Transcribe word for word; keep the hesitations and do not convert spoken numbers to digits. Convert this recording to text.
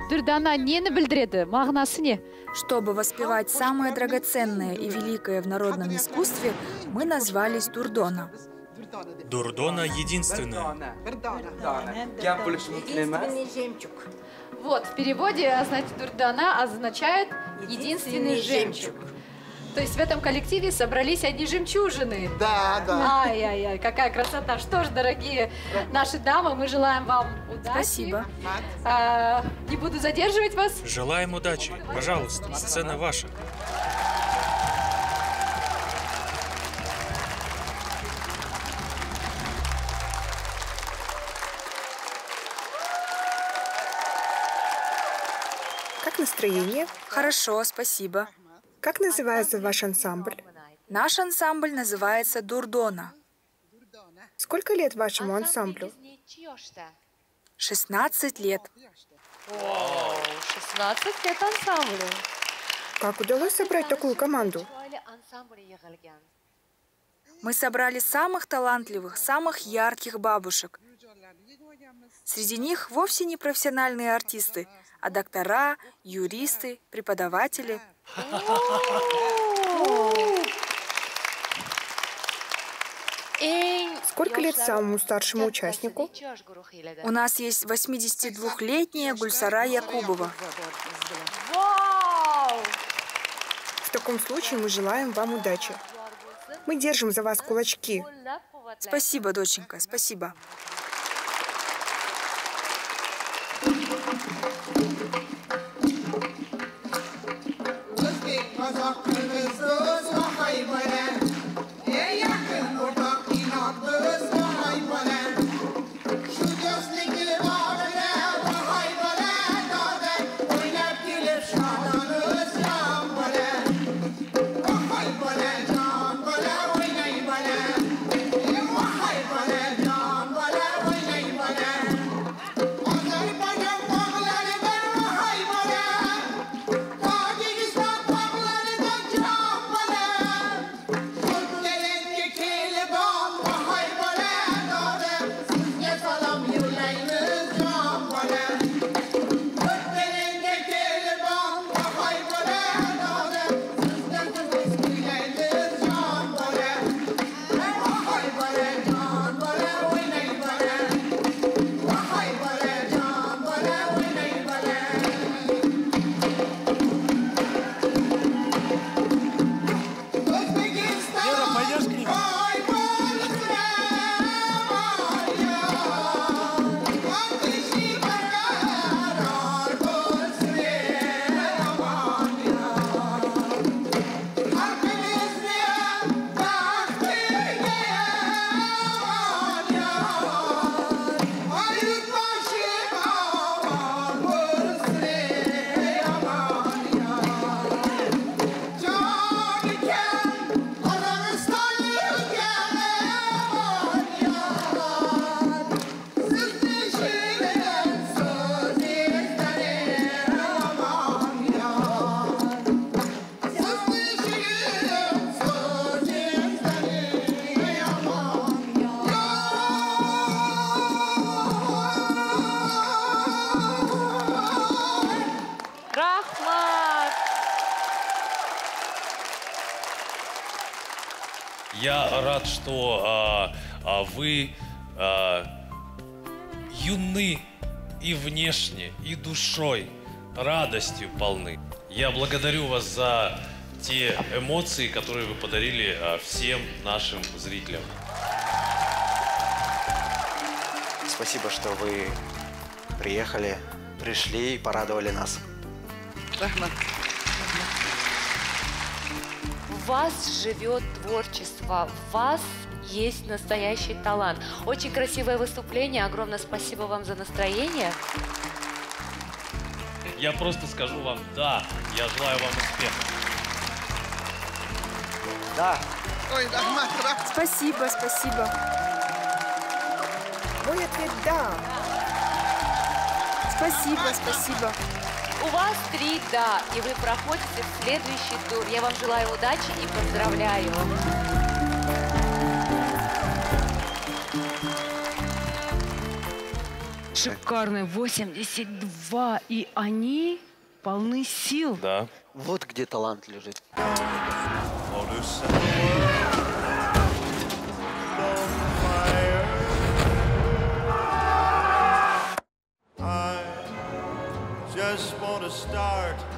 Дурдана нені білдіреді? Мағынасы не? Чтобы воспевать самое драгоценное и великое в народном искусстве, мы назвались Дурдона. Дурдона единственная. Единственный жемчуг. Вот, в переводе, значит, Дурдана означает единственный жемчуг. То есть в этом коллективе собрались одни жемчужины. Да, да. Ай-яй-яй, какая красота. Что ж, дорогие наши дамы, мы желаем вам удачи. Спасибо. А, не буду задерживать вас. Желаем удачи. Пожалуйста, сцена ваша. Как настроение? Хорошо, спасибо. Как называется ваш ансамбль? Наш ансамбль называется Дурдона. Сколько лет вашему ансамблю? шестнадцать лет. О, шестнадцать лет ансамблю. Как удалось собрать такую команду? Мы собрали самых талантливых, самых ярких бабушек. Среди них вовсе не профессиональные артисты, а доктора, юристы, преподаватели. Сколько лет самому старшему участнику? У нас есть восьмидесятидвухлетняя Гульсара Якубова. В таком случае мы желаем вам удачи. Мы держим за вас кулачки. Спасибо, доченька, спасибо. Я рад, что а, а вы а, юны и внешне, и душой, радостью полны. Я благодарю вас за те эмоции, которые вы подарили а, всем нашим зрителям. Спасибо, что вы приехали, пришли и порадовали нас. В вас живет творчество, в вас есть настоящий талант. Очень красивое выступление, огромное спасибо вам за настроение. Я просто скажу вам «да», я желаю вам успеха. Да. Ой, да. Спасибо, спасибо. Мой ответ «да». Спасибо, спасибо. У вас три «да», и вы проходите в следующий тур. Я вам желаю удачи и поздравляю. шикарные, восемьдесят два, и они полны сил. Да. Вот где талант лежит. Just want to start